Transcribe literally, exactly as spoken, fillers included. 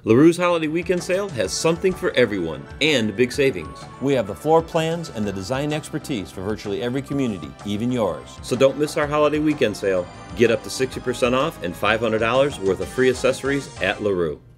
LaRue's Holiday Weekend Sale has something for everyone and big savings. We have the floor plans and the design expertise for virtually every community, even yours. So don't miss our Holiday Weekend Sale. Get up to sixty percent off and five hundred dollars worth of free accessories at LaRue.